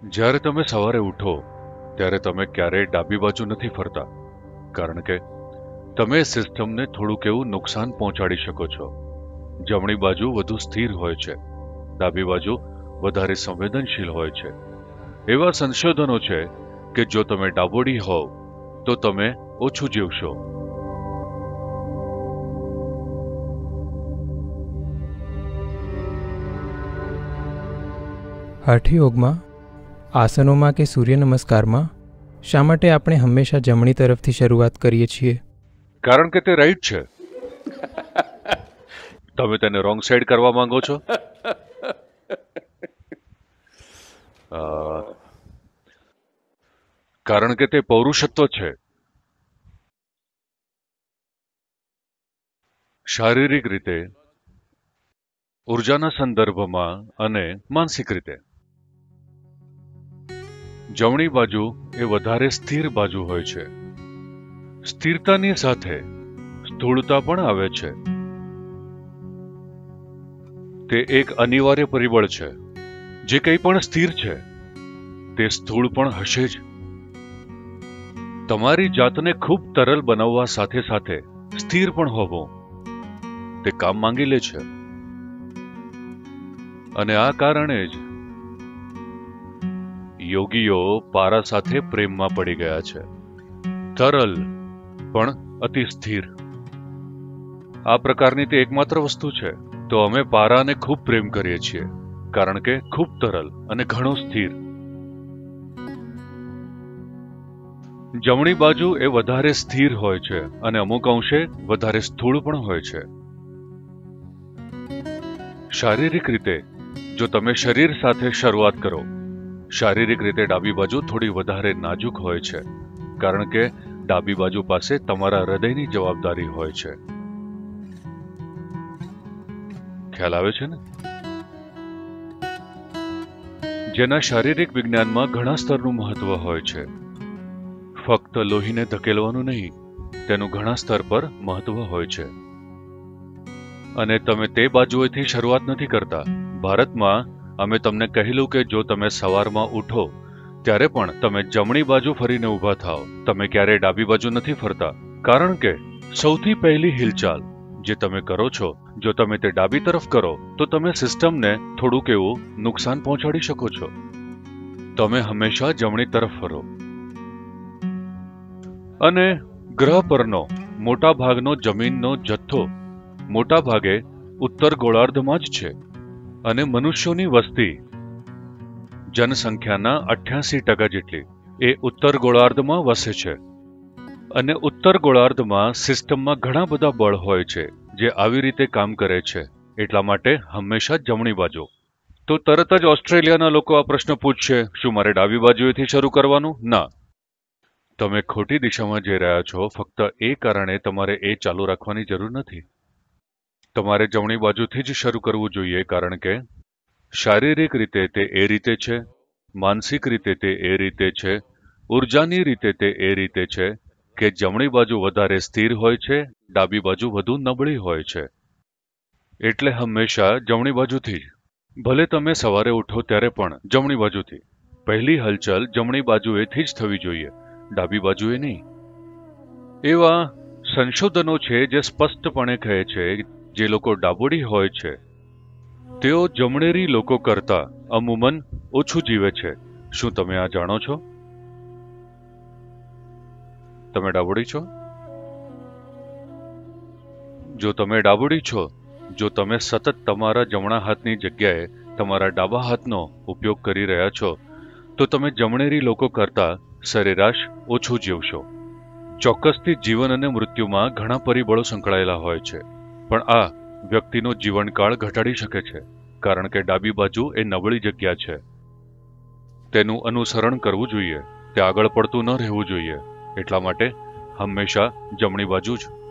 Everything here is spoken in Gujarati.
જ્યારે તમે સવારે ઉઠો ત્યારે તમે ક્યારેય ડાબી બાજુ નથી ફરતા, કારણ કે તમે સિસ્ટમને થોડુંક એવું નુકસાન પહોંચાડી શકો છો. જમણી બાજુ વધુ સ્થિર હોય છે, ડાબી બાજુ વધારે સંવેદનશીલ હોય છે. એવા સંશોધનો છે કે જો તમે ડાબોડી હોવ તો તમે ઓછું જીવશો. હઠયોગમાં આસનોમાં કે સૂર્ય નમસ્કારમાં શા માટે આપણે હંમેશા જમણી તરફથી શરૂઆત કરીએ છીએ? કારણ કે તે રાઈટ છે. તમે તેને રોંગ સાઈડ કરવા માંગો છો? કારણ કે તે પૌરુષત્વ છે. શારીરિક રીતે, ઉર્જાના સંદર્ભમાં અને માનસિક રીતે. જમણી બાજુ એ વધારે સ્થિર બાજુ હોય છે. સ્થિરતાની સાથે સ્થૂળતા પણ આવે છે. તે એક અનિવાર્ય પરિબળ છે. જે કંઈ પણ સ્થિર છે તે સ્થૂળ પણ હશે જ. તમારી જાતને ખૂબ તરલ બનાવવા સાથે સાથે સ્થિર પણ હોવું તે કામ માંગી લે છે. અને આ કારણે જ યોગીઓ પારા સાથે પ્રેમમાં પડી ગયા છે. તરલ પણ અતિ સ્થિર. આ પ્રકારની તે એકમાત્ર વસ્તુ છે. તો અમે પારાને ખૂબ પ્રેમ કરીએ છીએ, કારણ કે ખૂબ તરલ અને ઘણો સ્થિર. જમણી બાજુ એ વધારે સ્થિર હોય છે અને અમુક અંશે વધારે સ્થૂળ પણ હોય છે. શારીરિક રીતે જો તમે શરીર સાથે શરૂઆત કરો, શારીરિક રીતે ડાબી બાજુ થોડી વધારે નાજુક હોય છે, કારણ કે ડાબી બાજુ પાસે તમારા હૃદયની જવાબદારી હોય છે. ખ્યાલ આવે છે ને? જેના શારીરિક વિજ્ઞાનમાં ઘણા સ્તરનું મહત્વ હોય છે. ફક્ત લોહીને ધકેલવાનું નહીં, તેનું ઘણા સ્તર પર મહત્વ હોય છે. અને તમે તે બાજુએથી શરૂઆત નથી કરતા. ભારતમાં અમે તમને કહેલું કે જો તમે સવારમાં ઉઠો ત્યારે પણ તમે જમણી બાજુ ફરીને ઊભા થાઓ. તમે ક્યારેય ડાબી બાજુ નથી ફરતા, કારણ કે સૌથી પહેલી હિલચાલ જે તમે કરો છો, જો તમે તે ડાબી તરફ કરો તો તમે સિસ્ટમને થોડુંક એવું નુકસાન પહોંચાડી શકો છો. તમે હંમેશા જમણી તરફ ફરો. અને ગ્રહ પરનો મોટા ભાગનો જમીનનો જથ્થો મોટા ભાગે ઉત્તર ગોળાર્ધમાં જ છે. અને મનુષ્યોની વસ્તી જનસંખ્યાના 88% જેટલી એ ઉત્તર ગોળાર્ધમાં વસે છે. અને ઉત્તર ગોળાર્ધમાં સિસ્ટમમાં ઘણા બધા બળ હોય છે જે આવી રીતે કામ કરે છે. એટલા માટે હંમેશા જમણી બાજુ. તો તરત જ ઓસ્ટ્રેલિયાના લોકો આ પ્રશ્ન પૂછશે, શું મારે ડાબી બાજુએથી શરૂ કરવાનું? ના, તમે ખોટી દિશામાં જઈ રહ્યા છો. ફક્ત એ કારણે તમારે એ ચાલુ રાખવાની જરૂર નથી. તમારે જમણી બાજુથી જ શરૂ કરવું જોઈએ, કારણ કે શારીરિક રીતે તે એ રીતે છે, માનસિક રીતે તે એ રીતે છે, ઉર્જાની રીતે તે એ રીતે છે કે જમણી બાજુ વધારે સ્થિર હોય છે, ડાબી બાજુ વધુ નબળી હોય છે. એટલે હંમેશા જમણી બાજુથી જ. ભલે તમે સવારે ઉઠો ત્યારે પણ જમણી બાજુથી. પહેલી હલચલ જમણી બાજુએથી જ થવી જોઈએ, ડાબી બાજુએ નહીં. એવા સંશોધનો છે જે સ્પષ્ટપણે કહે છે જે લોકો ડાબોડી હોય છે તેઓ જમણેરી લોકો કરતા અમુમન ઓછું જીવે છે. શું તમે આ જાણો છો? તમે ડાબોડી છો? જો તમે ડાબોડી છો, જો તમે સતત તમારા જમણા હાથની જગ્યાએ તમારા ડાબા હાથનો ઉપયોગ કરી રહ્યા છો, તો તમે જમણેરી લોકો કરતા સરેરાશ ઓછું જીવશો. ચોક્કસથી જીવન અને મૃત્યુમાં ઘણા પરિબળો સંકળાયેલા હોય છે, પણ આ વ્યક્તિનો જીવનકાળ ઘટાડી શકે છે, કારણ કે ડાબી બાજુ એ નબળી જગ્યા છે. તેનું અનુસરણ કરવું જોઈએ. તે આગળ પડતું ન રહેવું જોઈએ. એટલા માટે હંમેશા જમણી બાજુ જ